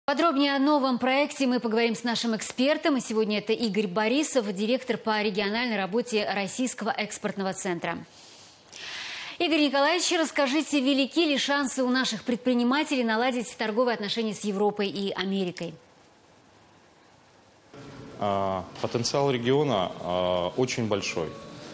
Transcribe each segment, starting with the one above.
Подробнее о новом проекте мы поговорим с нашим экспертом. И сегодня это Игорь Борисов, директор по региональной работе Российского экспортного центра. Игорь Николаевич, расскажите, велики ли шансы у наших предпринимателей наладить торговые отношения с Европой и Америкой? Потенциал региона очень большой.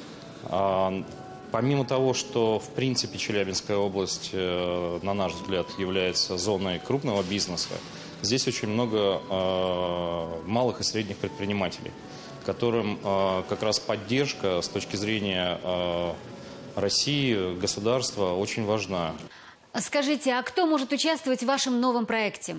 Помимо того, что в принципе Челябинская область, на наш взгляд, является зоной крупного бизнеса, здесь очень много малых и средних предпринимателей, которым как раз поддержка с точки зрения России, государства очень важна. Скажите, а кто может участвовать в вашем новом проекте?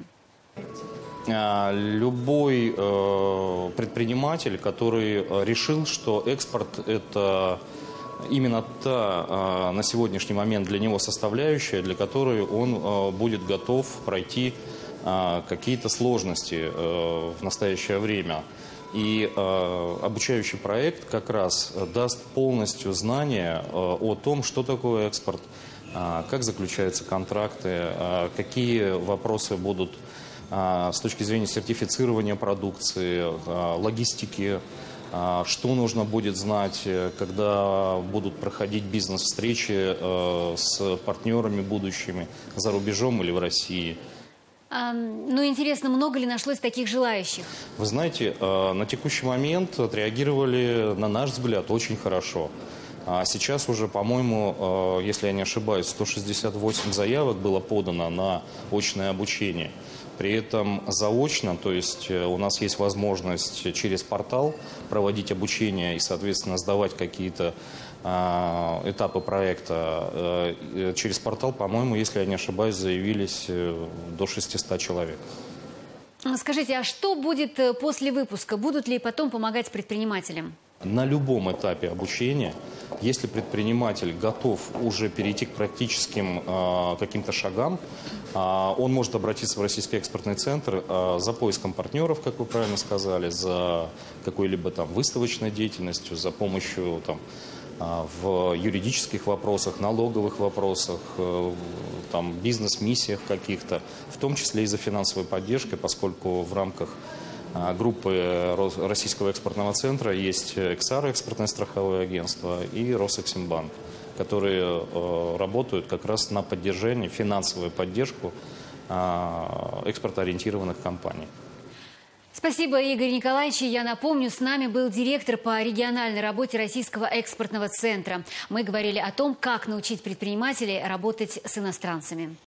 Любой предприниматель, который решил, что экспорт – это именно та на сегодняшний момент для него составляющая, для которой он будет готов пройти какие-то сложности в настоящее время. И обучающий проект как раз даст полностью знания о том, что такое экспорт, как заключаются контракты, какие вопросы будут с точки зрения сертифицирования продукции, логистики, что нужно будет знать, когда будут проходить бизнес-встречи с партнерами будущими за рубежом или в России. Ну, интересно, много ли нашлось таких желающих? Вы знаете, на текущий момент отреагировали, на наш взгляд, очень хорошо. Сейчас уже, по-моему, если я не ошибаюсь, 168 заявок было подано на очное обучение. При этом заочно, то есть у нас есть возможность через портал проводить обучение и, соответственно, сдавать какие-то этапы проекта. Через портал, по-моему, если я не ошибаюсь, заявились до 600 человек. Скажите, а что будет после выпуска? Будут ли потом помогать предпринимателям? На любом этапе обучения, если предприниматель готов уже перейти к практическим каким-то шагам, он может обратиться в Российский экспортный центр за поиском партнеров, как вы правильно сказали, за какой-либо там выставочной деятельностью, за помощью там, в юридических вопросах, налоговых вопросах, там, бизнес-миссиях каких-то, в том числе и за финансовой поддержкой, поскольку в рамках группы Российского экспортного центра есть Эксара, экспортное страховое агентство, и Росэксимбанк, которые работают как раз на поддержание, финансовую поддержку экспортоориентированных компаний. Спасибо, Игорь Николаевич. Я напомню, с нами был директор по региональной работе Российского экспортного центра. Мы говорили о том, как научить предпринимателей работать с иностранцами.